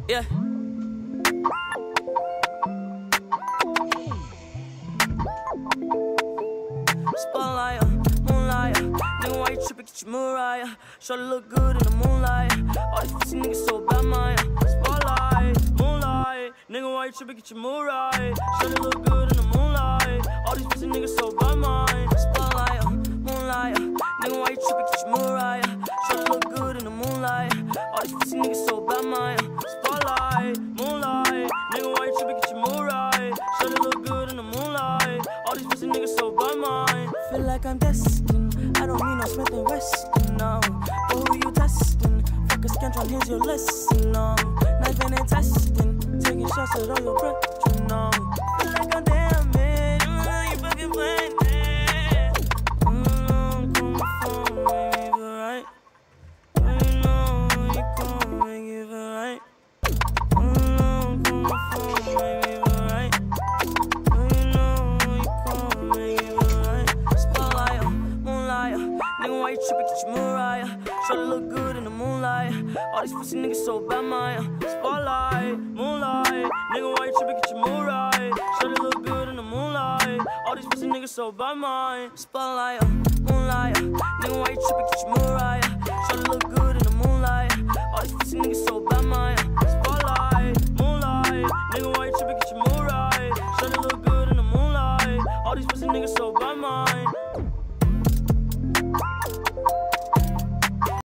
Yeah. Spotlight, moonlight, nigga, why you trippin'? Get your Mariah. Shawty look good in the moonlight. All these pussy niggas so bad, man. Spotlight, moonlight, nigga, why you trippin'? Get your Mariah. Shawty look good in the moonlight. All these pussy niggas so bad, man. Spotlight, moonlight, nigga, why you trippin'? Get your Mariah. Shawty look good in the moonlight. All these pussy niggas so bad, man. Spotlight, moonlight, nigga, why you trippin'? Get your Mariah. Shawty look good in the moonlight. All these pussy niggas so bad, man. Feel like I'm destined. I don't need no Smith & Wesson, no. But who you testing? Fuck a scantron, here's your lesson, no. Knife and testing. Taking shots at all your brethren, no. Feel like I'm damaged. You fucking playing it. Call my phone, make me feel right. You know you gon' make me feel right. Call my phone, make me feel right. You know you gon' make me feel right. Spotlight, moonlight, nigga, why you trippin'? Get your Mariah. Shawty look good in the moonlight. All these pussy niggas so bad, man. Spotlight, moonlight, nigga, why you trippin'? Get your Mariah. Shawty look good in the moonlight. All these pussy niggas so bad, man. Spotlight, moonlight, nigga, why you trippin'? Get your Mariah.